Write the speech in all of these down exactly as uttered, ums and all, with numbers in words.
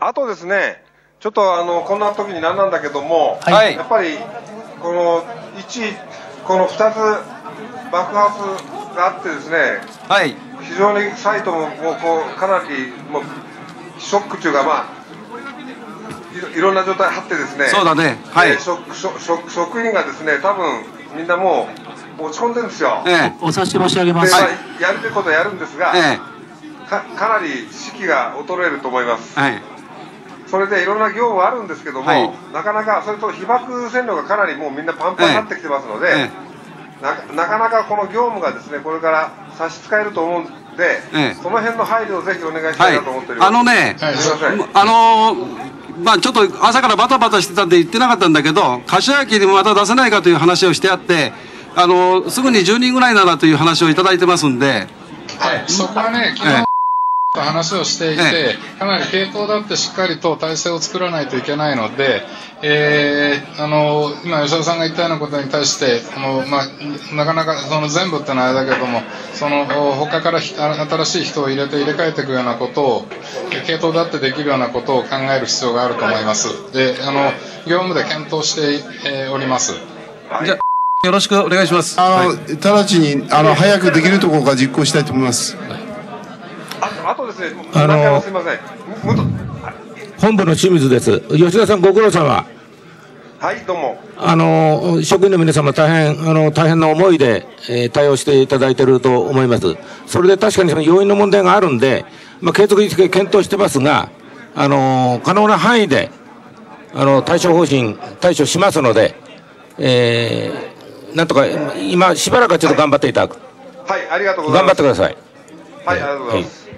あとですね、ちょっとあのこんな時になんなんだけども、 はい、 やっぱりこのいち、このふたつ爆発があってですね、 はい、 非常にサイトももうこうかなりもうショックというか、まあい ろ, いろんな状態あってですね、 そうだね、はい、 えー、職, 職, 職員がですね、多分みんなもう落ち込んでるんですよ。 ええ、 お察し申し上げます。 で、まあ、やるべきことはやるんですが、 ええ、か, かなり士気が衰えると思います。 はい、 それでいろんな業務はあるんですけども、はい、なかなか、それと被爆線路がかなりもうみんなパンパンになってきてますので、ええ、な, なかなかこの業務がですね、これから差し支えると思うんで、ええ、その辺の配慮をぜひお願いしたいなと思っております。 はい、あのね、はい、すいません、あのーまあちょっと朝からバタバタしてたんで言ってなかったんだけど、柏駅にもまた出せないかという話をしてあって、あのすぐにじゅうにんぐらいならという話をいただいてますんで、 はい、そこはね、昨日、ええと話をしていて、ええ、かなり系統だってしっかりと体制を作らないといけないので、えー、あの今吉田さんが言ったようなことに対してあの、まあ、なかなかその全部ってのはあれだけども、その他から新しい人を入れて入れ替えていくようなことを系統だってできるようなことを考える必要があると思います。で、あの業務で検討して、えー、おります。 じゃあよろしくお願いします。 あの、 はい、 直ちにあの早くできるところから実行したいと思います。 あ, あとですね、あのすみません、 本部の清水です。吉田さんご苦労様。 はい、どうも。 あの職員の皆様大変あの大変な思いで、えー、対応していただいていると思います。それで確かにその要因の問題があるんで、まあ、継続的に検討してますが、あの可能な範囲であの対処方針対処しますので、えー、なんとか今しばらくはちょっと頑張っていただく。 はい、はい、ありがとうございます。 頑張ってください。 はい、ありがとうございます。はい、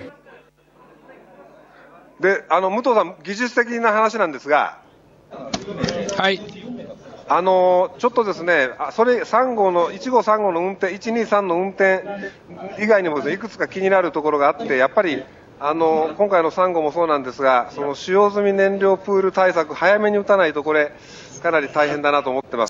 で、あの武藤さん、技術的な話なんですが、 はい、 あのちょっとですね、それさん号のいち号さん号の運転、いちにさんの運転以外にもですね、いくつか気になるところがあって、やっぱりあの今回のさん号もそうなんですが、その使用済み燃料プール対策、早めに打たないとこれかなり大変だなと思ってます。